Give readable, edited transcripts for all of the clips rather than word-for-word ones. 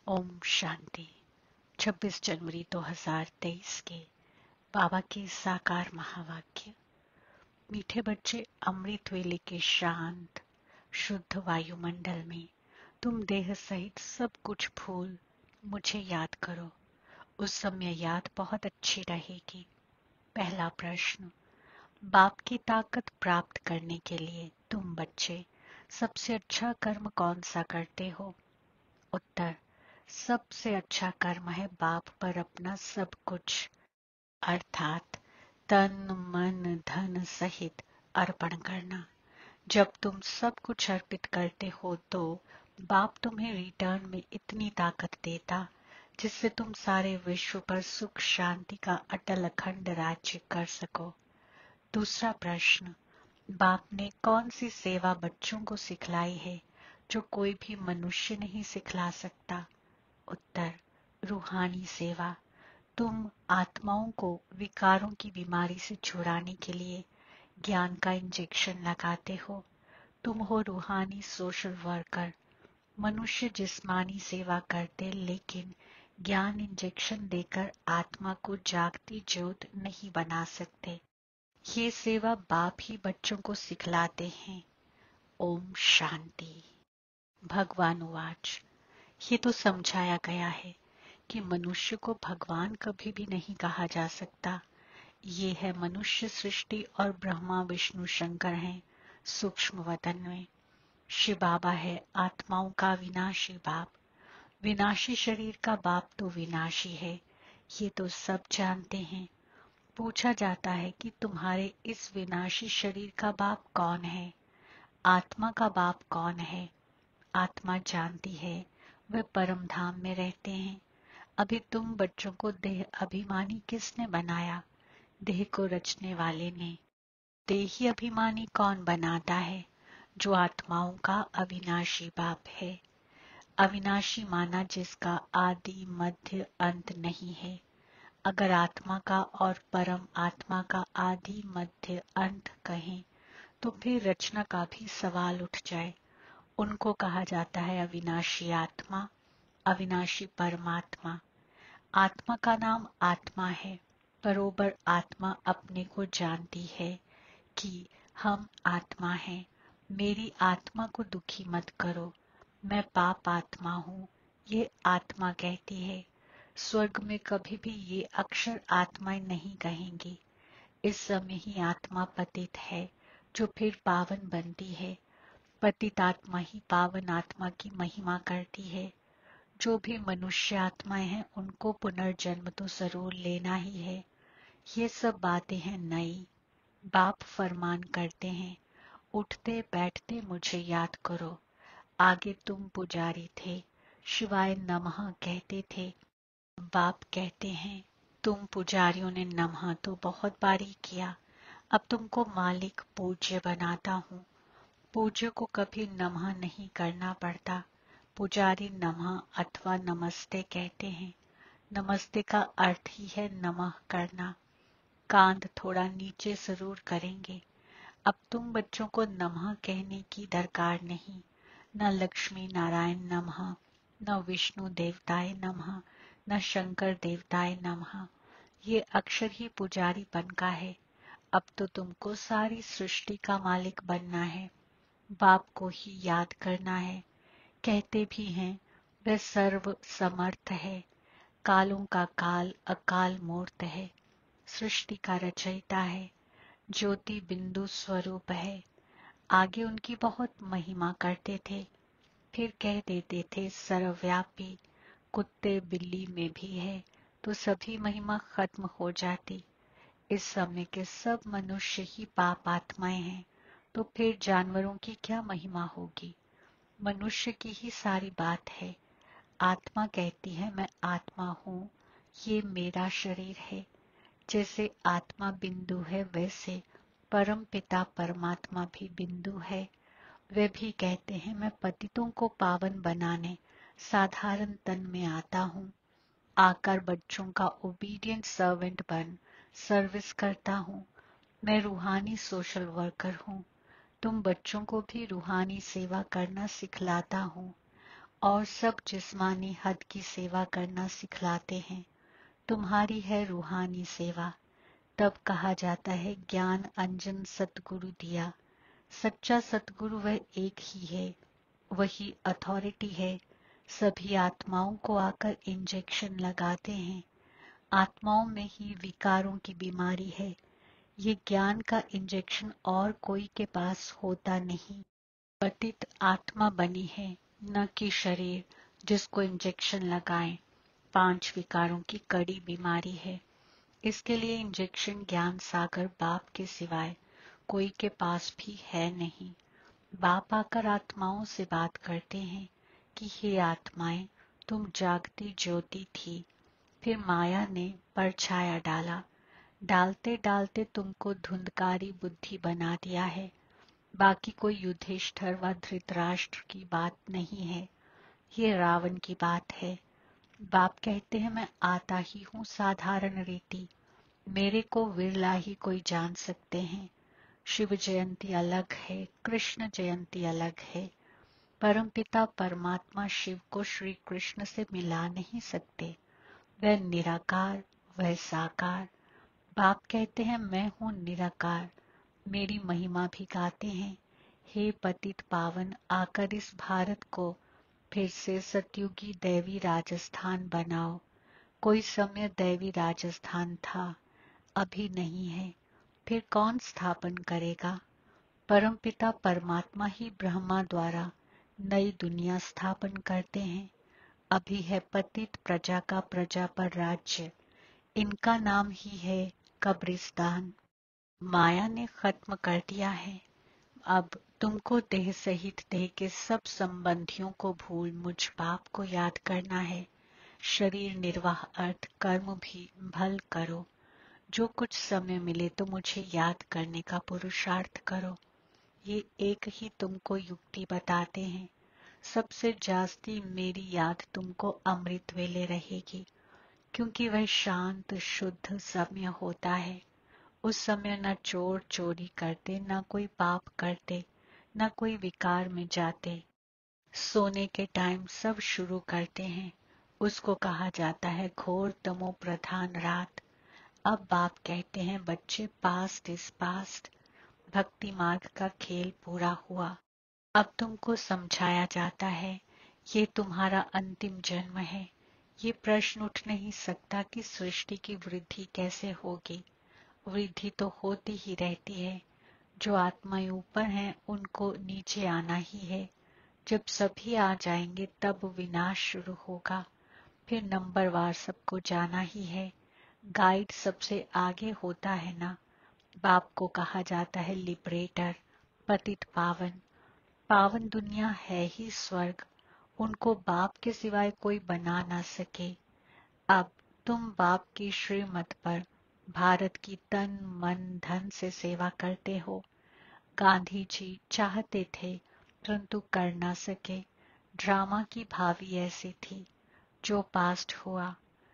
ओम शांति। 26 जनवरी 2023 के बाबा के साकार महावाक्य। मीठे बच्चे, अमृत वेले के शांत शुद्ध वायुमंडल में तुम देह सहित सब कुछ भूल मुझे याद करो। उस समय याद बहुत अच्छी रहेगी। पहला प्रश्न, बाप की ताकत प्राप्त करने के लिए तुम बच्चे सबसे अच्छा कर्म कौन सा करते हो? उत्तर, सबसे अच्छा कर्म है बाप पर अपना सब कुछ अर्थात तन मन धन सहित अर्पण करना। जब तुम सब कुछ अर्पित करते हो तो बाप तुम्हें रिटर्न में इतनी ताकत देता जिससे तुम सारे विश्व पर सुख शांति का अटल अखंड राज्य कर सको। दूसरा प्रश्न, बाप ने कौन सी सेवा बच्चों को सिखलाई है जो कोई भी मनुष्य नहीं सिखला सकता? उत्तर, रूहानी सेवा। तुम आत्माओं को विकारों की बीमारी से छुड़ाने के लिए ज्ञान का इंजेक्शन लगाते हो। तुम हो रूहानी सोशल वर्कर। मनुष्य जिस्मानी सेवा करते लेकिन ज्ञान इंजेक्शन देकर आत्मा को जागती ज्योत नहीं बना सकते। ये सेवा बाप ही बच्चों को सिखलाते हैं। ओम शांति। भगवान उवाच, ये तो समझाया गया है कि मनुष्य को भगवान कभी भी नहीं कहा जा सकता। ये है मनुष्य सृष्टि और ब्रह्मा विष्णु शंकर हैं सूक्ष्म वतन में। शिव बाबा है आत्माओं का विनाशी बाप। विनाशी शरीर का बाप तो विनाशी है, ये तो सब जानते हैं। पूछा जाता है कि तुम्हारे इस विनाशी शरीर का बाप कौन है? आत्मा का बाप कौन है? आत्मा जानती है वे परम धाम में रहते हैं। अभी तुम बच्चों को देह अभिमानी किसने बनाया? देह को रचने वाले ने। देही अभिमानी कौन बनाता है? जो आत्माओं का अविनाशी बाप है। अविनाशी माना जिसका आदि मध्य अंत नहीं है। अगर आत्मा का और परम आत्मा का आदि मध्य अंत कहें तो फिर रचना का भी सवाल उठ जाए। उनको कहा जाता है अविनाशी आत्मा, अविनाशी परमात्मा। आत्मा का नाम आत्मा है। बरोबर आत्मा अपने को जानती है कि हम आत्मा हैं। मेरी आत्मा को दुखी मत करो, मैं पाप आत्मा हूँ, ये आत्मा कहती है। स्वर्ग में कभी भी ये अक्षर आत्माएं नहीं कहेंगी। इस समय ही आत्मा पतित है जो फिर पावन बनती है। पतित आत्मा ही पावन आत्मा की महिमा करती है। जो भी मनुष्य आत्माएं हैं उनको पुनर्जन्म तो जरूर लेना ही है। ये सब बातें हैं नई। बाप फरमान करते हैं, उठते बैठते मुझे याद करो। आगे तुम पुजारी थे, शिवाय नमः कहते थे। बाप कहते हैं, तुम पुजारियों ने नमः तो बहुत बारी किया, अब तुमको मालिक पूज्य बनाता हूँ। पूज्य को कभी नमः नहीं करना पड़ता। पुजारी नमः अथवा नमस्ते कहते हैं। नमस्ते का अर्थ ही है नमः करना। कांध थोड़ा नीचे जरूर करेंगे। अब तुम बच्चों को नमः कहने की दरकार नहीं। न लक्ष्मी नारायण नमः, न विष्णु देवताय नमः, न शंकर देवताय नमः। ये अक्षर ही पुजारीपन का है। अब तो तुमको सारी सृष्टि का मालिक बनना है। बाप को ही याद करना है। कहते भी हैं वह सर्व समर्थ है। कालों का काल अकाल मूर्त है। सृष्टि का रचयिता है। ज्योति बिंदु स्वरूप है। आगे उनकी बहुत महिमा करते थे, फिर कह देते थे सर्वव्यापी। कुत्ते बिल्ली में भी है तो सभी महिमा खत्म हो जाती। इस समय के सब मनुष्य ही पाप आत्माएं हैं तो फिर जानवरों की क्या महिमा होगी? मनुष्य की ही सारी बात है। आत्मा कहती है मैं आत्मा हूँ, ये मेरा शरीर है। जैसे आत्मा बिंदु है वैसे परम पिता परमात्मा भी बिंदु है। वे भी कहते हैं मैं पतितों को पावन बनाने साधारण तन में आता हूँ। आकर बच्चों का ओबीडियंट सर्वेंट बन सर्विस करता हूँ। मैं रूहानी सोशल वर्कर हूँ। तुम बच्चों को भी रूहानी सेवा करना सिखलाता हूँ। और सब जिस्मानी हद की सेवा करना सिखलाते हैं। तुम्हारी है रूहानी सेवा। तब कहा जाता है ज्ञान अंजन सतगुरु दिया। सच्चा सतगुरु वह एक ही है, वही अथॉरिटी है। सभी आत्माओं को आकर इंजेक्शन लगाते हैं। आत्माओं में ही विकारों की बीमारी है। ये ज्ञान का इंजेक्शन और कोई के पास होता नहीं। पतित आत्मा बनी है, न कि शरीर जिसको इंजेक्शन लगाएं। 5 विकारों की कड़ी बीमारी है। इसके लिए इंजेक्शन ज्ञान सागर बाप के सिवाय कोई के पास भी है नहीं। बाप आकर आत्माओं से बात करते हैं कि हे आत्माएं, तुम जागती ज्योति थी, फिर माया ने परछाया डाला। डालते डालते तुमको धुंधकारी बुद्धि बना दिया है। बाकी कोई युधिष्ठिर व धृतराष्ट्र की बात नहीं है, ये रावण की बात है। बाप कहते हैं मैं आता ही हूँ साधारण रीति, मेरे को विरला ही कोई जान सकते हैं। शिव जयंती अलग है, कृष्ण जयंती अलग है। परमपिता परमात्मा शिव को श्री कृष्ण से मिला नहीं सकते। वह निराकार, वह साकार। बाप कहते हैं मैं हूँ निराकार, मेरी महिमा भी गाते हैं। हे पतित पावन, आकर इस भारत को फिर से सतयुगी दैवी राजस्थान बनाओ। कोई समय दैवी राजस्थान था, अभी नहीं है, फिर कौन स्थापन करेगा? परमपिता परमात्मा ही ब्रह्मा द्वारा नई दुनिया स्थापन करते हैं। अभी है पतित प्रजा का प्रजा पर राज्य, इनका नाम ही है कब्रिस्तान। माया ने खत्म कर दिया है। अब तुमको देह सहित देह के सब संबंधियों को भूल मुझ बाप को याद करना है। शरीर निर्वाह अर्थ कर्म भी भल करो। जो कुछ समय मिले तो मुझे याद करने का पुरुषार्थ करो। ये एक ही तुमको युक्ति बताते हैं। सबसे जास्ती मेरी याद तुमको अमृत वेले रहेगी, क्योंकि वह शांत शुद्ध समय होता है। उस समय न चोर चोरी करते, न कोई पाप करते, न कोई विकार में जाते। सोने के टाइम सब शुरू करते हैं, उसको कहा जाता है घोर तमो प्रधान रात। अब बाप कहते हैं बच्चे पास्ट इज पास्ट, भक्ति मार्ग का खेल पूरा हुआ। अब तुमको समझाया जाता है ये तुम्हारा अंतिम जन्म है। ये प्रश्न उठ नहीं सकता कि सृष्टि की वृद्धि कैसे होगी। वृद्धि तो होती ही रहती है। जो आत्माएं ऊपर हैं उनको नीचे आना ही है। जब सभी आ जाएंगे तब विनाश शुरू होगा। फिर नंबरवार सबको जाना ही है। गाइड सबसे आगे होता है ना। बाप को कहा जाता है लिबरेटर, पतित पावन। पावन दुनिया है ही स्वर्ग, उनको बाप के सिवाय कोई बना ना सके। अब तुम बाप की श्रीमत पर भारत की तन मन धन से सेवा करते हो। गांधी जी चाहते थे परंतु कर ना सके। ड्रामा की भावी ऐसी थी, जो पास्ट हुआ।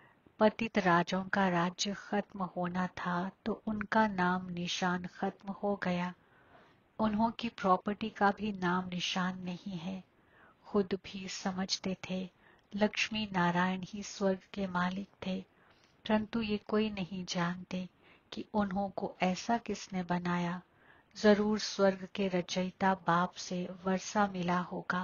पतित राजाओं का राज्य खत्म होना था तो उनका नाम निशान खत्म हो गया। उन्हों की प्रॉपर्टी का भी नाम निशान नहीं है। खुद भी समझते थे लक्ष्मी नारायण ही स्वर्ग के मालिक थे, परंतु ये कोई नहीं जानते कि उन्हों को ऐसा किसने बनाया। जरूर स्वर्ग के रचयिता बाप से वर्षा मिला होगा,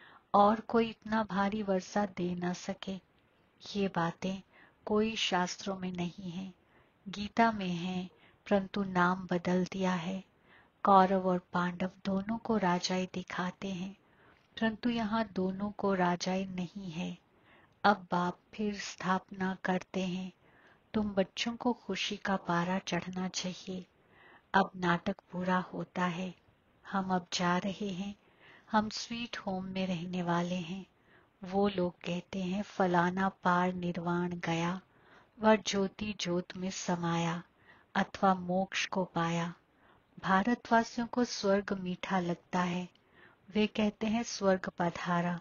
और कोई इतना भारी वर्षा दे न सके। ये बातें कोई शास्त्रों में नहीं है, गीता में है, परंतु नाम बदल दिया है। कौरव और पांडव दोनों को राजाई दिखाते हैं, परंतु यहाँ दोनों को राजाई नहीं है। अब बाप फिर स्थापना करते हैं। तुम बच्चों को खुशी का पारा चढ़ना चाहिए। अब नाटक पूरा होता है। हम अब जा रहे हैं। हम स्वीट होम में रहने वाले हैं। वो लोग कहते हैं फलाना पार निर्वाण गया, वह ज्योति ज्योत में समाया, अथवा मोक्ष को पाया। भारतवासियों को स्वर्ग मीठा लगता है। वे कहते हैं स्वर्ग पधारा।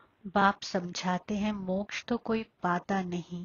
बाप समझाते हैं मोक्ष तो कोई पाता नहीं,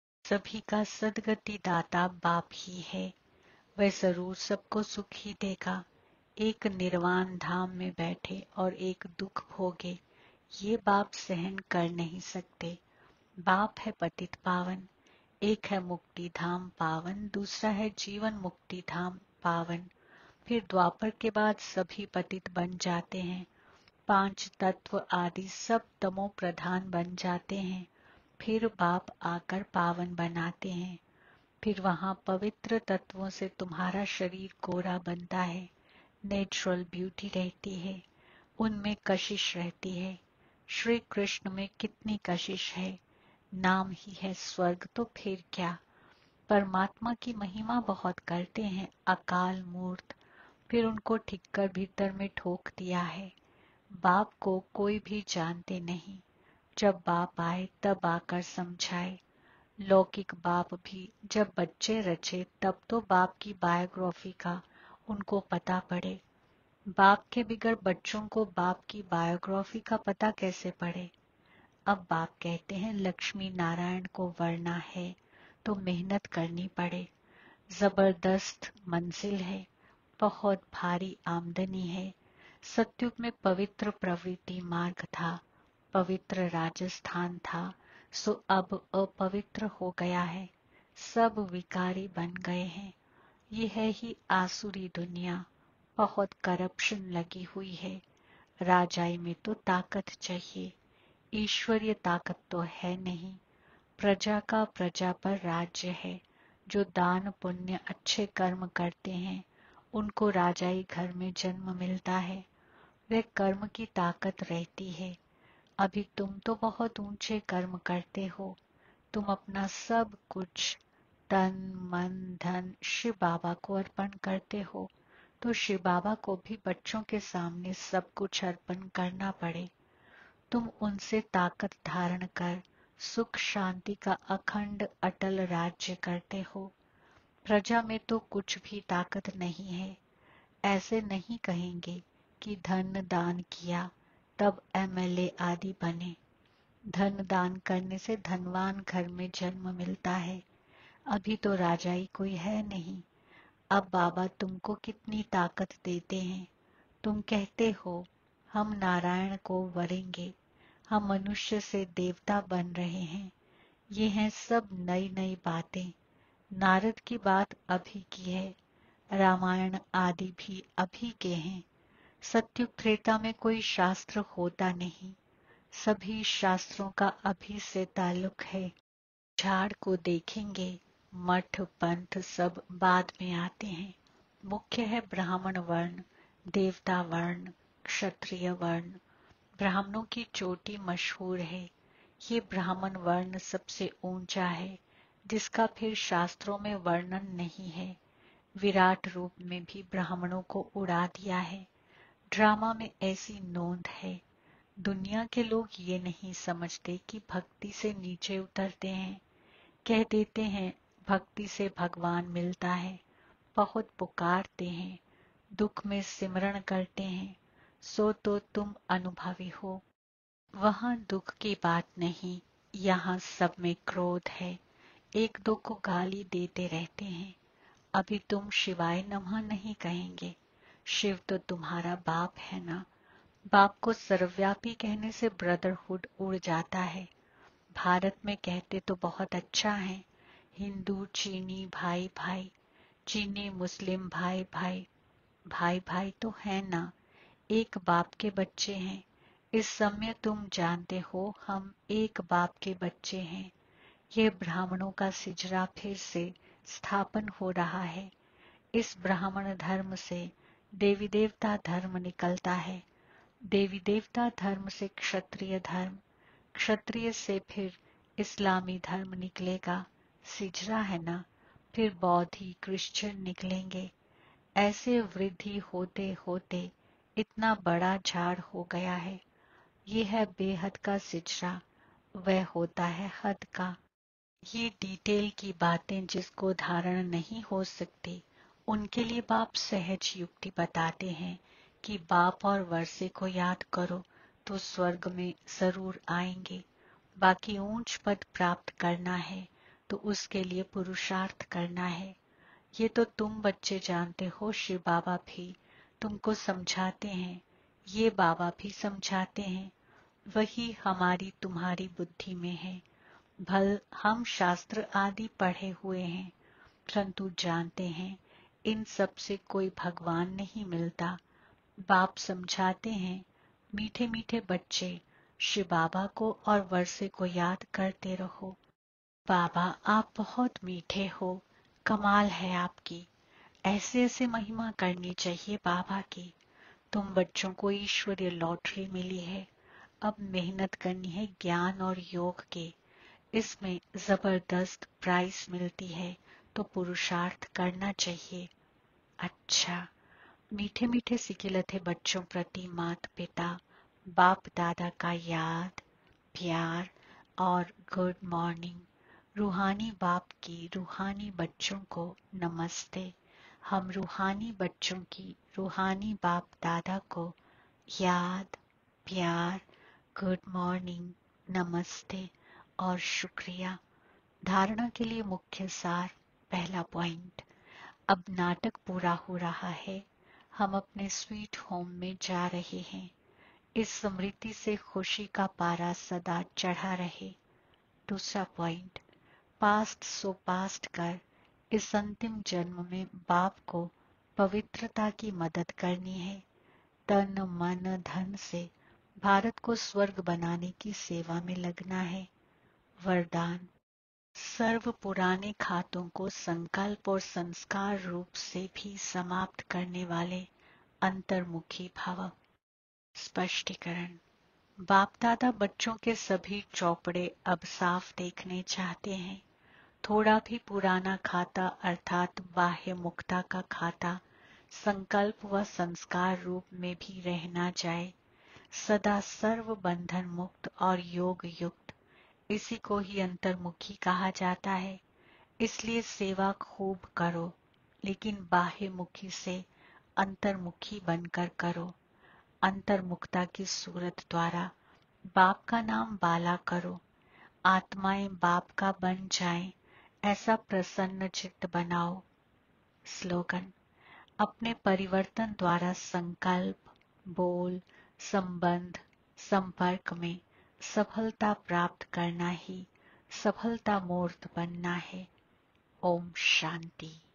सभी का सदगति दाता बाप ही है। वह जरूर सबको सुख ही देगा। एक निर्वाण धाम में बैठे और एक दुख भोगे, ये बाप सहन कर नहीं सकते। बाप है पतित पावन, एक है मुक्ति धाम पावन, दूसरा है जीवन मुक्ति धाम पावन। फिर द्वापर के बाद सभी पतित बन जाते हैं, पांच तत्व आदि सब तमो प्रधान बन जाते हैं। फिर बाप आकर पावन बनाते हैं। फिर वहां पवित्र तत्वों से तुम्हारा शरीर गोरा बनता है, नेचुरल ब्यूटी रहती है, उनमें कशिश रहती है। श्री कृष्ण में कितनी कशिश है, नाम ही है स्वर्ग, तो फिर क्या। परमात्मा की महिमा बहुत करते हैं अकाल मूर्त, फिर उनको ठीक कर भीतर में ठोक दिया है। बाप को कोई भी जानते नहीं, जब बाप आए तब आकर समझाए। लौकिक बाप भी जब बच्चे रचे तब तो बाप की बायोग्राफी का उनको पता पड़े। बाप के बिगड़ बच्चों को बाप की बायोग्राफी का पता कैसे पड़े। अब बाप कहते हैं लक्ष्मी नारायण को वरना है तो मेहनत करनी पड़े। जबरदस्त मंजिल है, बहुत भारी आमदनी है। सतयुग में पवित्र प्रवृत्ति मार्ग था, पवित्र राजस्थान था, सो अब अपवित्र हो गया है, सब विकारी बन गए हैं। ये है ही आसुरी दुनिया, बहुत करप्शन लगी हुई है। राजाई में तो ताकत चाहिए, ईश्वरीय ताकत तो है नहीं। प्रजा का प्रजा पर राज्य है। जो दान पुण्य अच्छे कर्म करते हैं उनको राजाई घर में जन्म मिलता है, वे कर्म की ताकत रहती है। अभी तुम तो बहुत ऊंचे कर्म करते हो, तुम अपना सब कुछ तन मन धन शिव बाबा को अर्पण करते हो, तो शिव बाबा को भी बच्चों के सामने सब कुछ अर्पण करना पड़े। तुम उनसे ताकत धारण कर सुख शांति का अखंड अटल राज्य करते हो। प्रजा में तो कुछ भी ताकत नहीं है। ऐसे नहीं कहेंगे कि धन दान किया तब एमएलए आदि बने। धन दान करने से धनवान घर में जन्म मिलता है। अभी तो राजाई कोई है नहीं। अब बाबा तुमको कितनी ताकत देते हैं। तुम कहते हो हम नारायण को वरेंगे, हम मनुष्य से देवता बन रहे हैं। ये हैं सब नई नई बातें। नारद की बात अभी की है, रामायण आदि भी अभी के हैं। सत्युग त्रेता में कोई शास्त्र होता नहीं, सभी शास्त्रों का अभी से ताल्लुक है। झाड़ को देखेंगे, मठ पंथ सब बाद में आते हैं। मुख्य है ब्राह्मण वर्ण, देवता वर्ण, क्षत्रिय वर्ण। ब्राह्मणों की चोटी मशहूर है। ये ब्राह्मण वर्ण सबसे ऊंचा है, जिसका फिर शास्त्रों में वर्णन नहीं है। विराट रूप में भी ब्राह्मणों को उड़ा दिया है। ड्रामा में ऐसी नोंद है। दुनिया के लोग ये नहीं समझते कि भक्ति से नीचे उतरते हैं। कह देते हैं भक्ति से भगवान मिलता है, बहुत पुकारते हैं, दुख में सिमरण करते हैं, सो तो तुम अनुभवी हो। वहां दुख की बात नहीं, यहाँ सब में क्रोध है। एक दो को गाली देते रहते हैं। अभी तुम शिवाय नमः नहीं कहेंगे। शिव तो तुम्हारा बाप है ना। बाप को सर्वव्यापी कहने से ब्रदरहुड उड़ जाता है। भारत में कहते तो बहुत अच्छा है, हिंदू चीनी भाई भाई, चीनी मुस्लिम भाई भाई। भाई भाई तो है ना, एक बाप के बच्चे हैं। इस समय तुम जानते हो हम एक बाप के बच्चे हैं। यह ब्राह्मणों का सिजरा फिर से स्थापन हो रहा है। इस ब्राह्मण धर्म से देवी देवता धर्म निकलता है, देवी देवता धर्म से क्षत्रिय धर्म, क्षत्रिय से फिर इस्लामी धर्म निकलेगा। सिजरा है ना, फिर बौद्धी क्रिश्चियन निकलेंगे। ऐसे वृद्धि होते होते इतना बड़ा झाड़ हो गया है। ये है बेहद का सिजरा, वह होता है हद का। ये डिटेल की बातें जिसको धारण नहीं हो सकती, उनके लिए बाप सहज युक्ति बताते हैं कि बाप और वर्षे को याद करो तो स्वर्ग में जरूर आएंगे। बाकी ऊंच पद प्राप्त करना है तो उसके लिए पुरुषार्थ करना है। ये तो तुम बच्चे जानते हो, शिव बाबा भी तुमको समझाते हैं, ये बाबा भी समझाते हैं। वही हमारी तुम्हारी बुद्धि में है। भल हम शास्त्र आदि पढ़े हुए हैं, परंतु जानते हैं इन सब से कोई भगवान नहीं मिलता। बाप समझाते हैं, मीठे मीठे बच्चे शिव बाबा को और वर्षे को याद करते रहो। बाबा आप बहुत मीठे हो, कमाल है आपकी। ऐसे ऐसे महिमा करनी चाहिए बाबा की। तुम बच्चों को ईश्वरीय लॉटरी मिली है, अब मेहनत करनी है ज्ञान और योग की। इसमें जबरदस्त प्राइस मिलती है, तो पुरुषार्थ करना चाहिए। अच्छा, मीठे मीठे सिकिलते बच्चों प्रति माता पिता बाप दादा का याद, प्यार और गुड मॉर्निंग। रूहानी बाप की रूहानी बच्चों को नमस्ते। हम रूहानी बच्चों की रूहानी बाप दादा को याद, प्यार, गुड मॉर्निंग, नमस्ते और शुक्रिया। धारणा के लिए मुख्य सार। पहला पॉइंट, अब नाटक पूरा हो रहा है, हम अपने स्वीट होम में जा रहे हैं। इस स्मृति से खुशी का पारा सदा चढ़ा रहे। दूसरा पॉइंट, पास्ट सो पास्ट कर इस अंतिम जन्म में बाप को पवित्रता की मदद करनी है। तन मन धन से भारत को स्वर्ग बनाने की सेवा में लगना है। वरदान, सर्व पुराने खातों को संकल्प और संस्कार रूप से भी समाप्त करने वाले अंतर्मुखी भव। स्पष्टीकरण, बाप दादा बच्चों के सभी चौपड़े अब साफ देखने चाहते हैं। थोड़ा भी पुराना खाता अर्थात बाह्य मुक्ता का खाता संकल्प व संस्कार रूप में भी रह ना जाए। सदा सर्व बंधन मुक्त और योग युक्त, इसी को ही अंतर्मुखी कहा जाता है। इसलिए सेवा खूब करो, लेकिन बाह्य मुखी से अंतर्मुखी बनकर करो। अंतर्मुखता की सूरत द्वारा बाप का नाम बाला करो। आत्माएं बाप का बन जाएं, ऐसा प्रसन्न चित्त बनाओ। स्लोगन, अपने परिवर्तन द्वारा संकल्प, बोल, संबंध, संपर्क में सफलता प्राप्त करना ही सफलता मूर्त बनना है। ओम शांति।